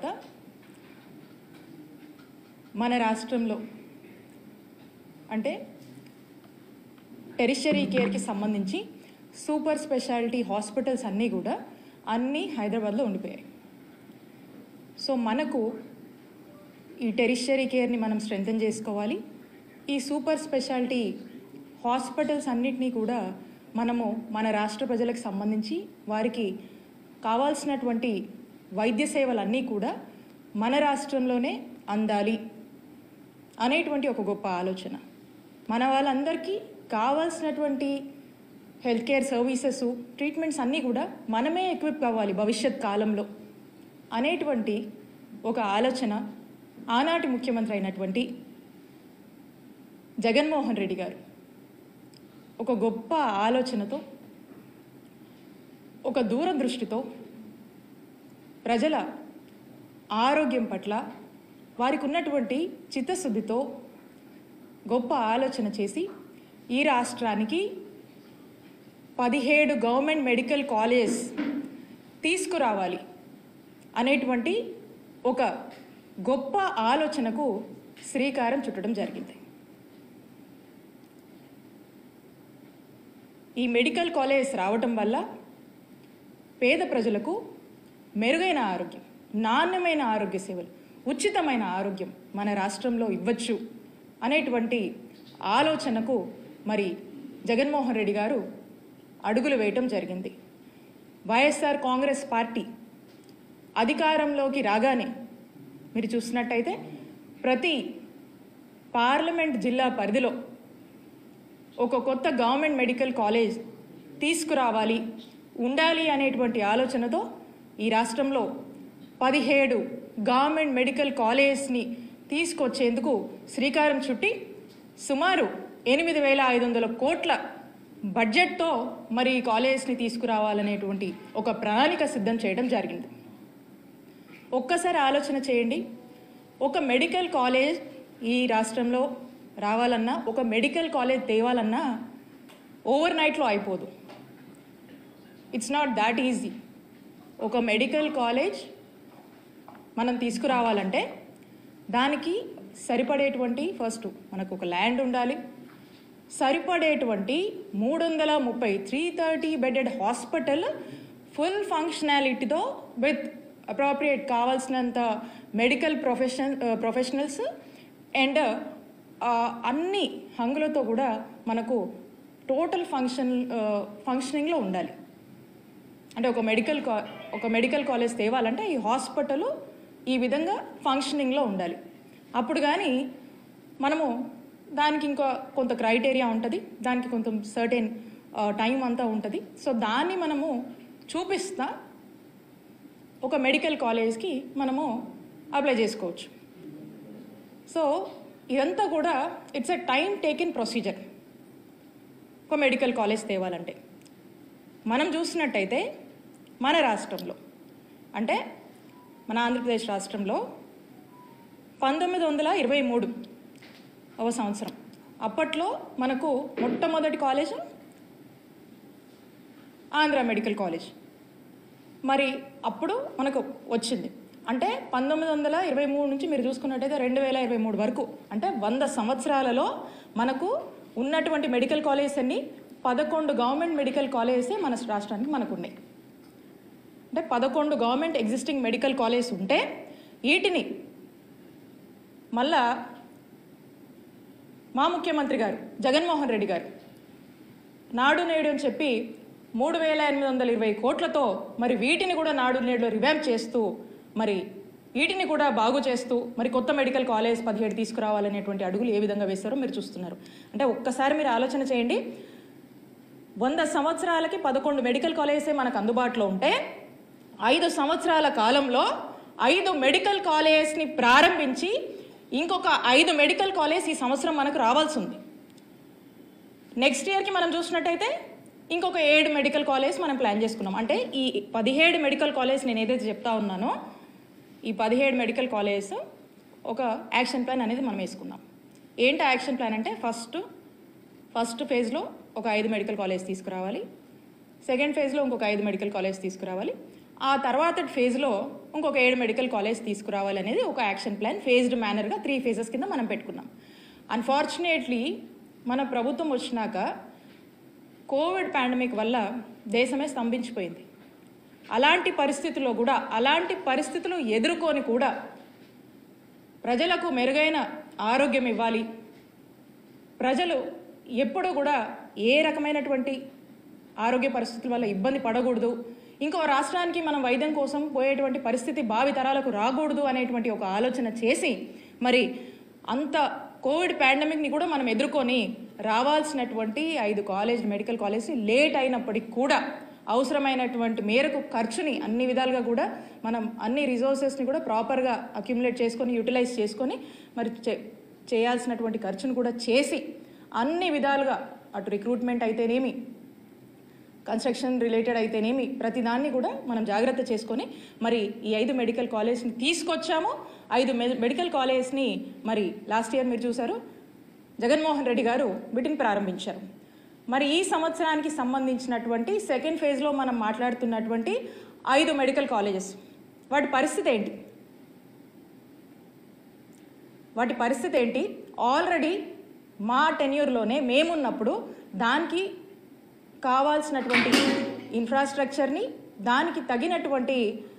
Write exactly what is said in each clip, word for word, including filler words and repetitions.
మన రాష్ట్రంలో అంటే టెరిషరీ కేర్కి సంబంధించి సూపర్ స్పెషాలిటీ హాస్పిటల్స్ అన్నీ కూడా అన్నీ హైదరాబాద్లో ఉండిపోయాయి. సో మనకు ఈ టెరిషరీ కేర్ని మనం స్ట్రెంథెన్ చేసుకోవాలి. ఈ సూపర్ స్పెషాలిటీ హాస్పిటల్స్ అన్నిటినీ కూడా మనము మన రాష్ట్ర ప్రజలకు సంబంధించి వారికి కావాల్సినటువంటి వైద్య సేవలన్నీ కూడా మన రాష్ట్రంలోనే అందాలి అనేటువంటి ఒక గొప్ప ఆలోచన. మన వాళ్ళందరికీ కావాల్సినటువంటి హెల్త్ కేర్ సర్వీసెస్ ట్రీట్మెంట్స్ అన్నీ కూడా మనమే ఎక్విప్ కావాలి భవిష్యత్ కాలంలో అనేటువంటి ఒక ఆలోచన ఆనాటి ముఖ్యమంత్రి అయినటువంటి జగన్మోహన్ రెడ్డి గారు ఒక గొప్ప ఆలోచనతో ఒక దూరదృష్టితో ప్రజల ఆరోగ్యం పట్ల వారికి ఉన్నటువంటి చిత్తశుద్ధితో గొప్ప ఆలోచన చేసి ఈ రాష్ట్రానికి పదిహేడు గవర్నమెంట్ మెడికల్ కాలేజ్ తీసుకురావాలి అనేటువంటి ఒక గొప్ప ఆలోచనకు శ్రీకారం చుట్టడం జరిగింది. ఈ మెడికల్ కాలేజ్ రావటం వల్ల పేద ప్రజలకు మెరుగైన ఆరోగ్యం, నాణ్యమైన ఆరోగ్య సేవలు, ఉచితమైన ఆరోగ్యం మన రాష్ట్రంలో ఇవ్వచ్చు అనేటువంటి ఆలోచనకు మరి జగన్మోహన్ రెడ్డి గారు అడుగులు వేయటం జరిగింది. వైఎస్ఆర్ కాంగ్రెస్ పార్టీ అధికారంలోకి రాగానే మీరు చూసినట్టయితే ప్రతి పార్లమెంట్ జిల్లా పరిధిలో ఒక కొత్త గవర్నమెంట్ మెడికల్ కాలేజ్ తీసుకురావాలి ఉండాలి అనేటువంటి ఆలోచనతో ఈ రాష్ట్రంలో పదిహేడు గవర్నమెంట్ మెడికల్ కాలేజ్ని తీసుకొచ్చేందుకు శ్రీకారం చుట్టి సుమారు ఎనిమిది వేల ఐదు వందల కోట్ల బడ్జెట్తో మరి ఈ కాలేజ్ని తీసుకురావాలనేటువంటి ఒక ప్రణాళిక సిద్ధం చేయడం జరిగింది. ఒక్కసారి ఆలోచన చేయండి, ఒక మెడికల్ కాలేజ్ ఈ రాష్ట్రంలో రావాలన్నా, ఒక మెడికల్ కాలేజ్ తేవాలన్నా ఓవర్ నైట్లో అయిపోదు. It's not that easy. ఒక మెడికల్ కాలేజ్ మనం తీసుకురావాలంటే దానికి సరిపడేటువంటి ఫస్ట్ మనకు ఒక ల్యాండ్ ఉండాలి, సరిపడేటువంటి మూడు వందల ముప్పై three thirty bedded hospital full ఫంక్షనాలిటీతో విత్ అప్రోప్రియేట్ కావాల్సినంత మెడికల్ ప్రొఫెషన్ ప్రొఫెషనల్స్ అండ్ అన్ని హంగులతో కూడా మనకు టోటల్ ఫంక్షన్ ఫంక్షనింగ్లో ఉండాలి. అంటే ఒక మెడికల్ కా ఒక మెడికల్ కాలేజ్ తేవాలంటే ఈ హాస్పిటల్ ఈ విధంగా ఫంక్షనింగ్లో ఉండాలి. అప్పుడు కానీ మనము దానికి ఇంకా కొంత క్రైటీరియా ఉంటుంది, దానికి కొంత సర్టెన్ టైం అంతా ఉంటుంది. సో దాన్ని మనము చూపిస్తా ఒక మెడికల్ కాలేజ్కి మనము అప్లై చేసుకోవచ్చు. సో ఇదంతా కూడా it's a time taking procedure ఒక మెడికల్ కాలేజ్ తేవాలంటే. మనం చూసినట్టయితే మన రాష్ట్రంలో అంటే మన ఆంధ్రప్రదేశ్ రాష్ట్రంలో పంతొమ్మిది వందల ఇరవై మూడు ఒక సంవత్సరం అప్పట్లో మనకు మొట్టమొదటి కాలేజ్ ఆంధ్ర మెడికల్ కాలేజ్ మరి అప్పుడు మనకు వచ్చింది. అంటే పంతొమ్మిది వందల ఇరవై మూడు నుంచి మీరు చూసుకున్నట్టయితే రెండు వేల ఇరవై మూడు వరకు అంటే వంద సంవత్సరాలలో మనకు ఉన్నటువంటి మెడికల్ కాలేజెస్ అన్ని పదకొండు గవర్నమెంట్ మెడికల్ కాలేజెసే మన రాష్ట్రానికి మనకు ఉన్నాయి. అంటే పదకొండు గవర్నమెంట్ ఎగ్జిస్టింగ్ మెడికల్ కాలేజ్ ఉంటే వీటిని మళ్ళా మా ముఖ్యమంత్రి గారు జగన్మోహన్ రెడ్డి గారు నాడు నేడు అని చెప్పి మూడు వేల ఎనిమిది వందల ఇరవై కోట్లతో మరి వీటిని కూడా నాడు నేడులో రివ్యాంప్ చేస్తూ మరి వీటిని కూడా బాగు చేస్తూ మరి కొత్త మెడికల్ కాలేజ్ పదిహేడు తీసుకురావాలనేటువంటి అడుగులు ఏ విధంగా వేస్తారో మీరు చూస్తున్నారు. అంటే ఒక్కసారి మీరు ఆలోచన చేయండి, వంద సంవత్సరాలకి పదకొండు మెడికల్ కాలేజెసే మనకు అందుబాటులో ఉంటే ఐదు సంవత్సరాల కాలంలో ఐదు మెడికల్ కాలేజెస్ని ప్రారంభించి ఇంకొక ఐదు మెడికల్ కాలేజ్ ఈ సంవత్సరం మనకు రావాల్సి ఉంది. నెక్స్ట్ ఇయర్కి మనం చూసినట్టయితే ఇంకొక ఏడు మెడికల్ కాలేజ్ మనం ప్లాన్ చేసుకున్నాం. అంటే ఈ పదిహేడు మెడికల్ కాలేజ్ నేను ఏదైతే చెప్తా ఉన్నానో ఈ పదిహేడు మెడికల్ కాలేజ్ ఒక యాక్షన్ ప్లాన్ అనేది మనం వేసుకున్నాం. ఏంటి యాక్షన్ ప్లాన్ అంటే ఫస్ట్ ఫస్ట్ ఫేజ్లో ఒక ఐదు మెడికల్ కాలేజ్ తీసుకురావాలి, సెకండ్ ఫేజ్లో ఇంకొక ఐదు మెడికల్ కాలేజ్ తీసుకురావాలి, ఆ తర్వాత ఫేజ్లో ఇంకొక ఏడు మెడికల్ కాలేజ్ తీసుకురావాలనేది ఒక యాక్షన్ ప్లాన్ ఫేజ్డ్ మేనర్గా త్రీ ఫేజెస్ కింద మనం పెట్టుకున్నాం. అన్ఫార్చునేట్లీ మన ప్రభుత్వం వచ్చినాక కోవిడ్ పాండమిక్ వల్ల దేశమే స్తంభించిపోయింది. అలాంటి పరిస్థితుల్లో కూడా అలాంటి పరిస్థితులు ఎదుర్కొని కూడా ప్రజలకు మెరుగైన ఆరోగ్యం ఇవ్వాలి, ప్రజలు ఎప్పుడూ కూడా ఏ రకమైనటువంటి ఆరోగ్య పరిస్థితుల వల్ల ఇబ్బంది పడకూడదు, ఇంకో రాష్ట్రానికి మనం వైద్యం కోసం పోయేటువంటి పరిస్థితి భావి తరాలకు రాకూడదు అనేటువంటి ఒక ఆలోచన చేసి మరి అంత కోవిడ్ పాండమిక్ని కూడా మనం ఎదుర్కొని రావాల్సినటువంటి ఐదు కాలేజ్ మెడికల్ కాలేజ్ లేట్ అయినప్పటికీ కూడా అవసరమైనటువంటి మేరకు ఖర్చుని అన్ని విధాలుగా కూడా మనం అన్ని రిసోర్సెస్ని కూడా ప్రాపర్గా అక్యుములేట్ చేసుకొని యూటిలైజ్ చేసుకొని మరి చేయాల్సినటువంటి ఖర్చును కూడా చేసి అన్ని విధాలుగా అటు రిక్రూట్మెంట్ అయితేనేమి కన్స్ట్రక్షన్ రిలేటెడ్ అయితేనేమి ప్రతిదాన్ని కూడా మనం జాగ్రత్త చేసుకొని మరి ఈ ఐదు మెడికల్ కాలేజ్ని తీసుకొచ్చాము. ఐదు మెడికల్ కాలేజ్ని మరి లాస్ట్ ఇయర్ మీరు చూసారు జగన్మోహన్ రెడ్డి గారు వీటిని ప్రారంభించారు. మరి ఈ సంవత్సరానికి సంబంధించినటువంటి సెకండ్ ఫేజ్లో మనం మాట్లాడుతున్నటువంటి ఐదు మెడికల్ కాలేజెస్ వాటి పరిస్థితి ఏంటి వాటి పరిస్థితి ఏంటి ఆల్రెడీ మా టెన్యూర్లోనే మేమున్నప్పుడు దానికి కావాల్సినటువంటి ఇన్ఫ్రాస్ట్రక్చర్ని దానికి తగినటువంటి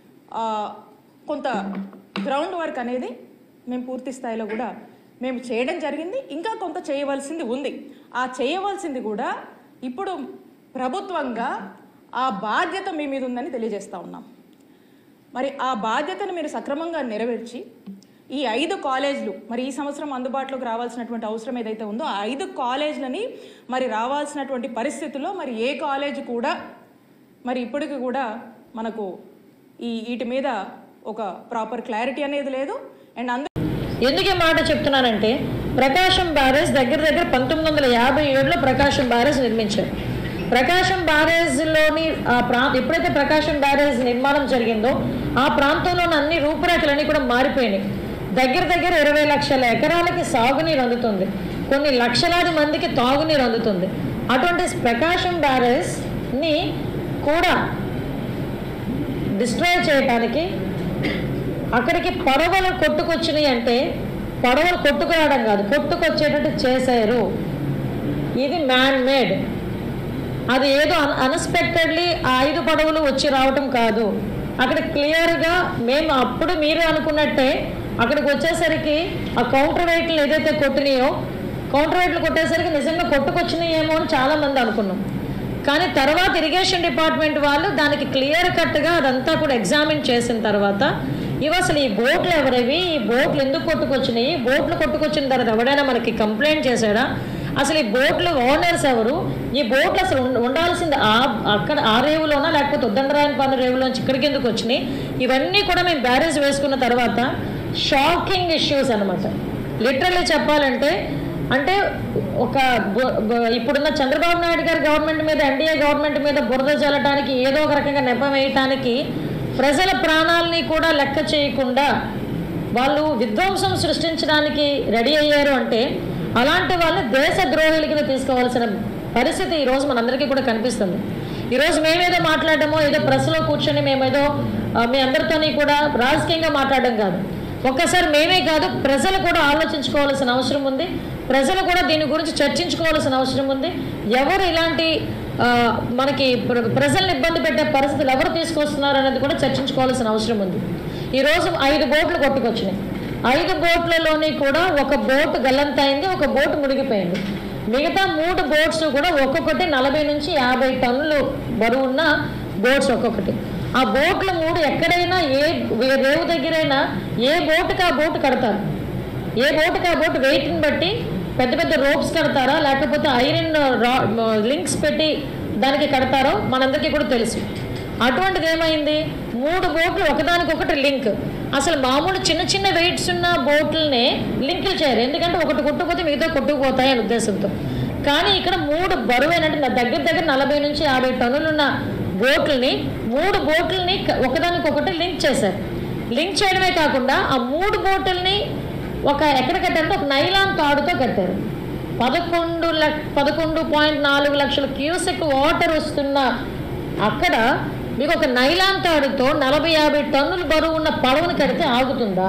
కొంత గ్రౌండ్ వర్క్ అనేది మేము పూర్తి స్థాయిలో కూడా మేము చేయడం జరిగింది. ఇంకా కొంత చేయవలసింది ఉంది. ఆ చేయవలసింది కూడా ఇప్పుడు ప్రభుత్వంగా ఆ బాధ్యత మీ మీద ఉందని తెలియజేస్తూ ఉన్నాం. మరి ఆ బాధ్యతను మీరు సక్రమంగా నెరవేర్చి ఈ ఐదు కాలేజీలు మరి ఈ సంవత్సరం అందుబాటులోకి రావాల్సినటువంటి అవసరం ఏదైతే ఉందో ఆ ఐదు కాలేజీలని మరి రావాల్సినటువంటి పరిస్థితుల్లో మరి ఏ కాలేజ్ కూడా మరి ఇప్పటికి కూడా మనకు ఈ వీటి మీద ఒక ప్రాపర్ క్లారిటీ అనేది లేదు. అండ్ అందు ఎందుకు మాట చెప్తున్నానంటే ప్రకాశం బ్యారేజ్ దగ్గర దగ్గర పంతొమ్మిది వందల యాభై ఏడులో ప్రకాశం బ్యారేజ్ నిర్మించారు. ప్రకాశం బ్యారేజ్లోని ఆ ప్రాంతం ఎప్పుడైతే ప్రకాశం బ్యారేజ్ నిర్మాణం జరిగిందో ఆ ప్రాంతంలోని అన్ని రూపురేఖలన్నీ కూడా మారిపోయినాయి. దగ్గర దగ్గర ఇరవై లక్షల ఎకరాలకి సాగునీరు అందుతుంది, కొన్ని లక్షలాది మందికి తాగునీరు అందుతుంది. అటువంటి ప్రకాశం బ్యారేజ్ని కూడా డిస్ట్రాయ్ చేయడానికి అక్కడికి పడవలు కొట్టుకొచ్చినాయి అంటే పడవలు కొట్టుకురావడం కాదు కొట్టుకొచ్చేటట్టు చేశారు. ఇది మ్యాన్ మేడ్. అది ఏదో అన్ అన్ఎక్స్పెక్టెడ్లీ ఆ ఐదు పడవలు వచ్చి రావటం కాదు. అక్కడ క్లియర్గా మేము అప్పుడు మీరు అనుకున్నట్టే అక్కడికి వచ్చేసరికి ఆ కౌంటర్ వెయిట్లు ఏదైతే కొట్టినాయో కౌంటర్ వెయిట్లు కొట్టేసరికి నిజంగా కొట్టుకొచ్చినాయేమో అని చాలామంది అనుకున్నాం. కానీ తర్వాత ఇరిగేషన్ డిపార్ట్మెంట్ వాళ్ళు దానికి క్లియర్ కట్గా అదంతా కూడా ఎగ్జామిన్ చేసిన తర్వాత ఇవి అసలు ఈ బోట్లు ఎవరివి, ఈ బోట్లు ఎందుకు కొట్టుకొచ్చినాయి, బోట్లు కొట్టుకొచ్చిన తర్వాత ఎవడైనా మనకి కంప్లైంట్ చేశాడా, అసలు ఈ బోట్లు ఓనర్స్ ఎవరు, ఈ బోట్లు అసలు ఉండాల్సింది ఆ అక్కడ ఆ రేవులోనా లేకపోతే ఉద్దండరాయనపాలెం రేవులోంచి ఇక్కడికి ఎందుకు వచ్చినాయి, ఇవన్నీ కూడా మేము బ్యారేజ్ వేసుకున్న తర్వాత షాకింగ్ ఇష్యూస్ అనమాట. లిటరల్లీ చెప్పాలంటే అంటే ఒక ఇప్పుడున్న చంద్రబాబు నాయుడు గారి గవర్నమెంట్ మీద ఎన్డీఏ గవర్నమెంట్ మీద బురద జల్లడానికి ఏదో ఒక రకంగా నెపం వేయటానికి ప్రజల ప్రాణాలని కూడా లెక్క చేయకుండా వాళ్ళు విధ్వంసం సృష్టించడానికి రెడీ అయ్యారు అంటే అలాంటి వాళ్ళని దేశ ద్రోహులకి తీసుకోవాల్సిన పరిస్థితి ఈరోజు మనందరికీ కూడా కనిపిస్తుంది. ఈరోజు మేమేదో మాట్లాడటమో ఏదో ప్రెస్లో కూర్చొని మేమేదో మీ అందరితోని కూడా రాజకీయంగా మాట్లాడడం కాదు. ఒక్కసారి మేమే కాదు ప్రజలు కూడా ఆలోచించుకోవాల్సిన అవసరం ఉంది. ప్రజలు కూడా దీని గురించి చర్చించుకోవాల్సిన అవసరం ఉంది. ఎవరు ఇలాంటి మనకి ప్రజల్ని ఇబ్బంది పెట్టే పరిస్థితులు ఎవరు తీసుకొస్తున్నారు అనేది కూడా చర్చించుకోవాల్సిన అవసరం ఉంది. ఈరోజు ఐదు బోట్లు కొట్టుకొచ్చినాయి. ఐదు బోట్లలోని కూడా ఒక బోటు గల్లంతైంది, ఒక బోటు మునిగిపోయింది. మిగతా మూడు బోట్స్ కూడా ఒక్కొక్కటి నలభై నుంచి యాభై టన్నులు బరువున్న బోట్స్ ఒక్కొక్కటి. ఆ బోట్లు మూడు ఎక్కడైనా ఏ రేవు దగ్గరైనా ఏ బోటుకి ఆ బోటు కడతారు, ఏ బోటుకి ఆ బోటు వెయిట్ని బట్టి పెద్ద పెద్ద రోప్స్ కడతారా లేకపోతే ఐరన్ రా లింక్స్ పెట్టి దానికి కడతారో మనందరికీ కూడా తెలుసు. అటువంటిది ఏమైంది, మూడు బోట్లు ఒకదానికొకటి లింక్. అసలు మామూలు చిన్న చిన్న వెయిట్స్ ఉన్న బోట్లనే లింకులు చేయరు, ఎందుకంటే ఒకటి కొట్టుకుపోతే మిగతా కొట్టుకుపోతాయి అనే ఉద్దేశంతో. కానీ ఇక్కడ మూడు బరువైనట్టు దగ్గర దగ్గర నలభై నుంచి యాభై టన్నులున్న బోట్లని మూడు బోట్లని ఒకదానికొకటి లింక్ చేశారు. లింక్ చేయడమే కాకుండా ఆ మూడు బోట్లని ఒక ఎక్కడ కట్టారంటే ఒక నైలాన్ తాడుతో కట్టారు. పదకొండు లక్ష పదకొండు పాయింట్ నాలుగు లక్షల క్యూసెక్ వాటర్ వస్తున్న అక్కడ మీకు ఒక నైలాన్ తాడుతో నలభై యాభై టన్నులు బరువు ఉన్న పడవను కడితే ఆగుతుందా?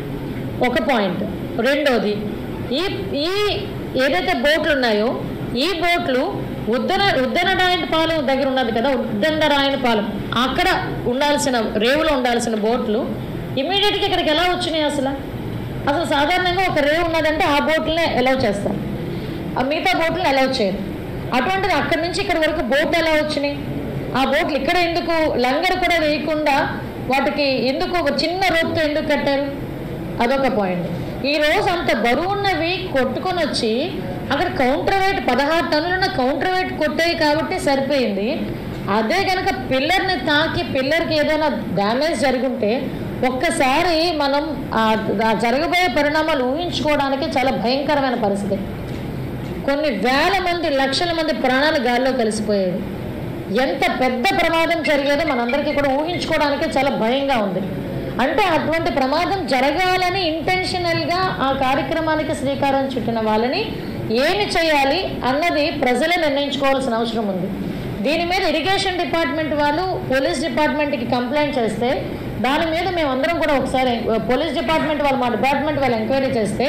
ఒక పాయింట్. రెండోది, ఈ ఈ ఏదైతే బోట్లు ఉన్నాయో ఈ బోట్లు ఉద్దన ఉద్దనరాయనపాలెం దగ్గర ఉన్నది కదా, ఉద్దండరాయనపాలెం, అక్కడ ఉండాల్సిన రేవులో ఉండాల్సిన బోట్లు ఇమీడియట్గా ఇక్కడికి ఎలా వచ్చినాయి? అసలు అసలు సాధారణంగా ఒక రేవు ఉన్నదంటే ఆ బోట్లనే అలౌ చేస్తాం, ఆ మిగతా బోట్లను అలౌ చేయరు. అటువంటిది అక్కడి నుంచి ఇక్కడ వరకు బోట్ ఎలా వచ్చినాయి? ఆ బోట్లు ఇక్కడ ఎందుకు లంగర్ కూడా వేయకుండా వాటికి ఎందుకు ఒక చిన్న రోప్తో ఎందుకు కట్టారు? అదొక పాయింట్. ఈరోజు అంత బరువు ఉన్నవి కొట్టుకొని వచ్చి అక్కడ కౌంటర్ వెయిట్ పదహారు టన్నులున్న కౌంటర్ వెయిట్ కొట్టాయి కాబట్టి సరిపోయింది. అదే కనుక పిల్లర్ని తాకి పిల్లర్కి ఏదైనా డ్యామేజ్ జరుగుంటే ఒక్కసారి మనం జరగబోయే పరిణామాలు ఊహించుకోవడానికి చాలా భయంకరమైన పరిస్థితి. కొన్ని వేల మంది లక్షల మంది ప్రాణాలు గాల్లో కలిసిపోయేది. ఎంత పెద్ద ప్రమాదం జరిగేదో మనందరికీ కూడా ఊహించుకోవడానికి చాలా భయంగా ఉంది. అంటే అటువంటి ప్రమాదం జరగాలని ఇంటెన్షనల్గా ఆ కార్యక్రమానికి శ్రీకారం చుట్టిన వాళ్ళని ఏమి చేయాలి అన్నది ప్రజలే నిర్ణయించుకోవాల్సిన అవసరం ఉంది. దీని మీద ఇరిగేషన్ డిపార్ట్మెంట్ వాళ్ళు పోలీస్ డిపార్ట్మెంట్కి కంప్లైంట్ చేస్తే దాని మీద మేమందరం కూడా ఒకసారి పోలీస్ డిపార్ట్మెంట్ వాళ్ళు మా డిపార్ట్మెంట్ వాళ్ళు ఎంక్వైరీ చేస్తే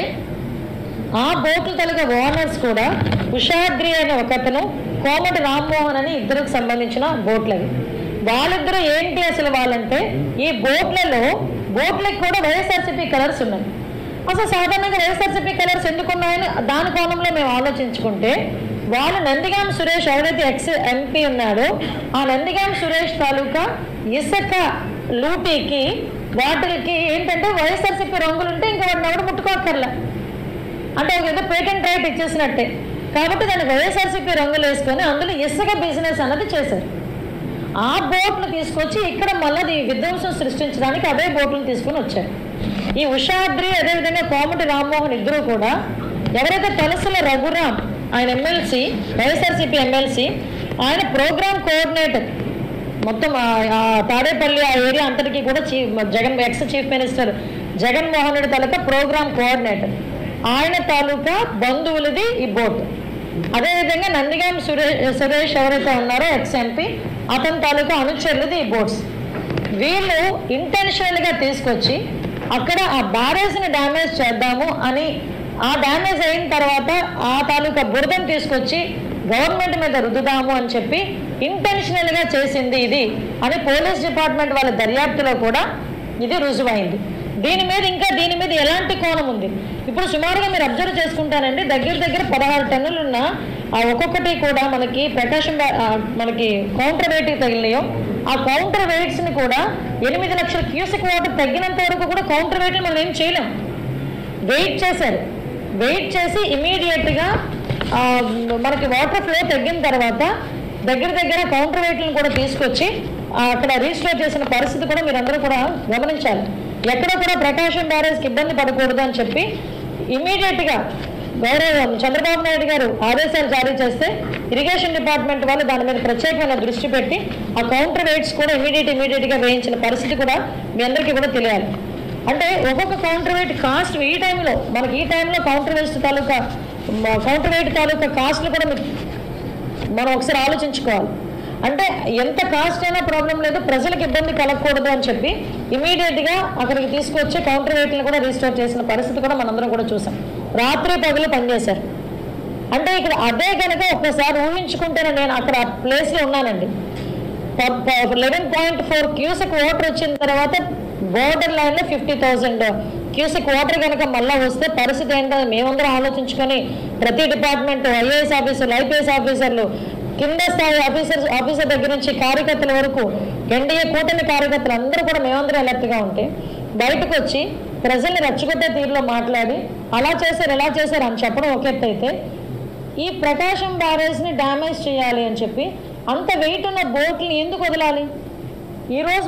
ఆ బోట్ల తలక ఓనర్స్ కూడా ఉషాద్రి అనే ఒకతను, కోమటి రామ్మోహన్ అని ఇద్దరికి సంబంధించిన బోట్లవి. వాళ్ళిద్దరూ ఏంటి అసలు వాళ్ళంటే ఈ బోట్లలో బోట్లకు కూడా వైఎస్ఆర్సీపీ కలర్స్ ఉన్నాయి. అసలు సాధారణంగా వైఎస్ఆర్సీపీ కలర్స్ ఎందుకు ఉన్నాయని దాని కోణంలో మేము ఆలోచించుకుంటే వాళ్ళు నందిగాం సురేష్ ఎవరైతే ఎక్స్ ఎంపీ ఉన్నాడో ఆ నందిగాం సురేష్ తాలూకా ఇసుక లూటీకి వాటికి ఏంటంటే వైఎస్ఆర్సీపీ రంగులు ఉంటే ఇంకా వాడిని ఎవరు ముట్టుకోక్కర్లే, అంటే ఒక ఏదో పేటెంట్ రైట్ ఇచ్చేసినట్టే. కాబట్టి దాన్ని వైఎస్ఆర్సీపీ రంగులు వేసుకొని అందులో ఇసుక బిజినెస్ అన్నది చేశారు. ఆ బోట్లు తీసుకొచ్చి ఇక్కడ మళ్ళీ విధ్వంసం సృష్టించడానికి అదే బోట్లను తీసుకొని వచ్చారు. ఈ ఉషాద్రి అదేవిధంగా కోమటి రామ్మోహన్ ఇద్దరు కూడా ఎవరైతే తలసల రఘురామ్ ఆయన ఎమ్మెల్సీ వైఎస్ఆర్సీపీ ఎమ్మెల్సీ ఆయన ప్రోగ్రామ్ కోఆర్డినేటర్ మొత్తం తాడేపల్లి ఆ ఏరియా అంతటికీ కూడా chief Jagan ex chief minister Jaganmohan Reddy తాలూకా ప్రోగ్రామ్ కోఆర్డినేటర్ ఆయన తాలూకా బంధువులది ఈ బోట్. అదేవిధంగా నందిగాం సురేష్ సురేష్ ఎవరైతే ఉన్నారో ఎక్స్ ఎంపీ అతని తాలూకా అనుచరులది ఈ బోట్స్. వీళ్ళు ఇంటెన్షనల్గా తీసుకొచ్చి అక్కడ ఆ బ్యారేజ్ని డ్యామేజ్ చేద్దాము అని ఆ డ్యామేజ్ అయిన తర్వాత ఆ తాలూకా బురదను తీసుకొచ్చి గవర్నమెంట్ మీద రుద్దుదాము అని చెప్పి ఇంటెన్షనల్గా చేసింది ఇది అని పోలీస్ డిపార్ట్మెంట్ వాళ్ళ దర్యాప్తులో కూడా ఇది రుజువైంది. దీని మీద ఇంకా దీని మీద ఎలాంటి కోణం ఉంది? ఇప్పుడు సుమారుగా మీరు అబ్జర్వ్ చేసుకుంటానండి, దగ్గర దగ్గర పదహారు టన్నులున్న ఆ ఒక్కొక్కటి కూడా మనకి ప్రకాశం మనకి కౌంటర్ వెయిట్కి తగిలినాయో ఆ కౌంటర్ వెయిట్స్ని కూడా ఎనిమిది లక్షల క్యూసెక్ వాటర్ తగ్గినంత వరకు కూడా కౌంటర్ వెయిట్ని మనం ఏం చేయలేం. వెయిట్ చేశారు, వెయిట్ చేసి ఇమీడియట్గా మనకి వాటర్ ఫ్లో తగ్గిన తర్వాత దగ్గర దగ్గర కౌంటర్ వెయిట్లను కూడా తీసుకొచ్చి అక్కడ రీస్టోర్ చేసిన పరిస్థితి కూడా మీరందరూ కూడా గమనించాలి. ఎక్కడ కూడా ప్రకాశం బ్యారేజ్కి ఇబ్బంది పడకూడదు అని చెప్పి ఇమీడియట్గా గౌరవ చంద్రబాబు నాయుడు గారు ఆదేశాలు జారీ చేస్తే ఇరిగేషన్ డిపార్ట్మెంట్ వాళ్ళు దాని మీద ప్రత్యేకమైన దృష్టి పెట్టి ఆ కౌంటర్ వెయిట్స్ కూడా ఇమీడియట్ ఇమీడియట్గా వేయించిన పరిస్థితి కూడా మీ అందరికీ కూడా తెలియాలి. అంటే ఒక్కొక్క కౌంటర్ వెయిట్ కాస్ట్ ఈ టైంలో మనకి ఈ టైంలో కౌంటర్ వెయిట్ తాలూకా కౌంటర్ వెయిట్ తాలూకా కాస్ట్లు కూడా మనం ఒకసారి ఆలోచించుకోవాలి. అంటే ఎంత కాస్ట్ అయినా ప్రాబ్లం లేదు, ప్రజలకు ఇబ్బంది కలగకూడదు అని చెప్పి ఇమీడియట్గా అక్కడికి తీసుకొచ్చి కౌంటర్ వెయిట్లను కూడా రీస్టోర్ చేసిన పరిస్థితి కూడా మనందరం కూడా చూసాం. రాత్రి పగలు పనిచేశారు. అంటే ఇక్కడ అదే కనుక ఒక్కసారి ఊహించుకుంటేనే నేను అక్కడ ప్లేస్లో ఉన్నానండి. Eleven point four cusec water వచ్చిన తర్వాత బోర్డర్ లైన్లో ఫిఫ్టీ థౌజండ్ క్యూసెక్ వాటర్ కనుక మళ్ళీ వస్తే పరిస్థితి ఏంటో మేమందరం ఆలోచించుకొని ప్రతి డిపార్ట్మెంట్ ఐఏఎస్ ఆఫీసర్లు ఐపీఎస్ ఆఫీసర్లు కింద స్థాయి ఆఫీసర్ ఆఫీసర్ దగ్గర నుంచి కార్యకర్తల వరకు ఎన్డీఏ కూటమి కార్యకర్తలు అందరూ కూడా మేమందరం అలర్ట్గా ఉంటే బయటకు వచ్చి ప్రజల్ని రెచ్చగొట్టే తీరులో మాట్లాడి అలా చేశారు ఎలా చేశారు అని చెప్పడం ఒక ఎత్తు అయితే ఈ ప్రకాశం బ్యారేజ్ని డ్యామేజ్ చేయాలి అని చెప్పి అంత వెయిట్ ఉన్న బోట్ని ఎందుకు వదలాలి? ఈరోజు